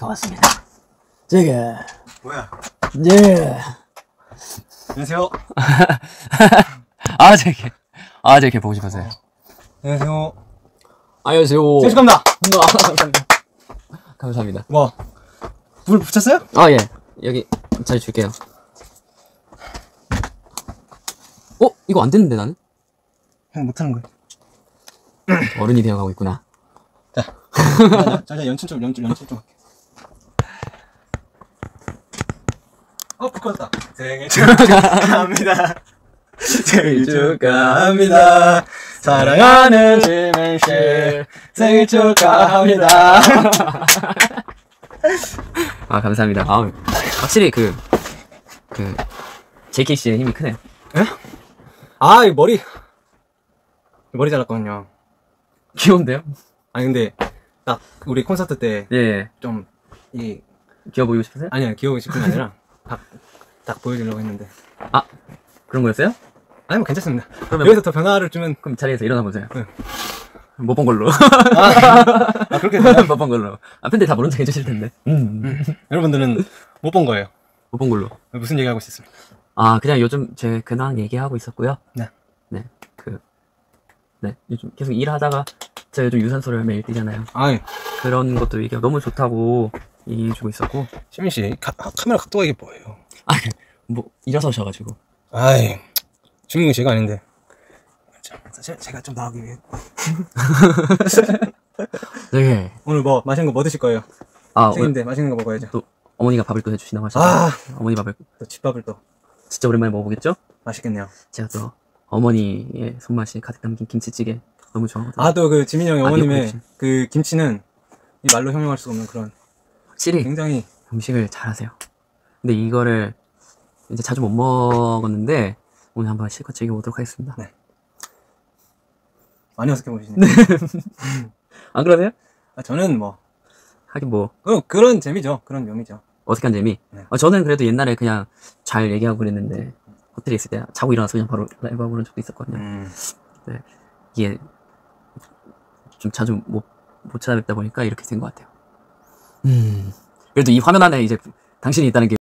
반갑습니다. 제가 뭐야? 네. 안녕하세요. 제게 보고 싶어서요. 안녕하세요. 안녕하세요. 생축합니다. 감사합니다. 감사합니다. 뭐, 불 붙였어요? 아, 예. 여기 잘 줄게요. 이거 안 됐는데 나는? 그냥 못하는 거예요. 어른이 되어가고 있구나. 자, 연출 좀 할게. 불 꺼졌다. 생일 축하합니다. 생일 축하합니다. 사랑하는 지민씨 생일 축하합니다. 아, 감사합니다. 확실히 JK씨의 힘이 크네요. 에? 아, 이 머리 잘랐거든요. 귀여운데요? 아니 근데 딱 우리 콘서트 때 예. 좀 귀여워 보이고 싶으세요? 아니야, 귀여우고 싶은 게 아니라 딱 보여주려고 했는데. 아, 그런 거였어요? 아니 뭐 괜찮습니다. 그러면 여기서 더 변화를 주면. 그럼 자리에서 일어나 보세요. 네. 못 본 걸로. 그렇게 되나요? 못 본 걸로. 팬들 다 모른 척 해주실 텐데. 여러분들은 못 본 거예요. 못 본 걸로. 무슨 얘기하고 있었습니까? 아, 그냥 요즘 제 근황 얘기하고 있었고요. 네. 요즘 계속 일하다가 제가 요즘 유산소를 매일 뛰잖아요. 아이, 그런 것도 이게 너무 좋다고 얘기해주고 있었고. 시민씨, 카메라 각도가 이게 뭐예요? 일어서셔가지고. 아이, 주인공이 제가 아닌데. 사실 제가 좀 나오기 위해. 네. 오늘 맛있는 거 뭐 드실 거예요? 생인데 맛있는 거 먹어야죠. 또 어머니가 밥을 또 해주신다고 하시니까. 어머니 밥을 또 집밥을 또 진짜 오랜만에 먹어보겠죠? 맛있겠네요. 제가 또 어머니의 손맛이 가득 담긴 김치찌개 너무 좋아하거든요. 또 그 지민이 형이 어머님의 미역국김치. 그 김치는 이 말로 형용할 수 없는 그런 확실히 굉장히. 음식을 잘하세요. 근데 이거를 이제 자주 못 먹었는데 오늘 한번 실컷 즐겨보도록 하겠습니다. 네. 많이 어색해 보이시네요. 안 그러세요? 저는 뭐 하긴 그런 재미죠. 그런 묘미죠. 어색한 재미. 네. 저는 그래도 옛날에 그냥 잘 얘기하고 그랬는데 호텔에 있을 때 자고 일어나서 그냥 바로 라이브하고 그런 적도 있었거든요. 네. 이게 좀 자주 못 찾아뵙다 보니까 이렇게 된 것 같아요. 그래도 이 화면 안에 이제 당신이 있다는 게